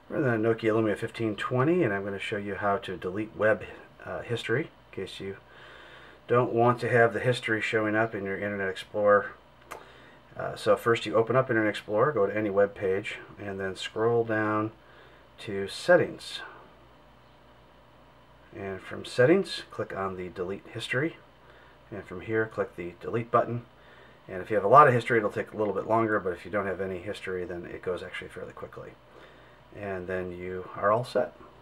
We're in the Nokia Lumia 1520, and I'm going to show you how to delete web history in case you don't want to have the history showing up in your Internet Explorer. So first you open up Internet Explorer, go to any web page, and then scroll down to Settings. And from Settings, click on the Delete History. And from here, click the Delete button. And if you have a lot of history, it'll take a little bit longer, but if you don't have any history, then it goes actually fairly quickly. And then you are all set.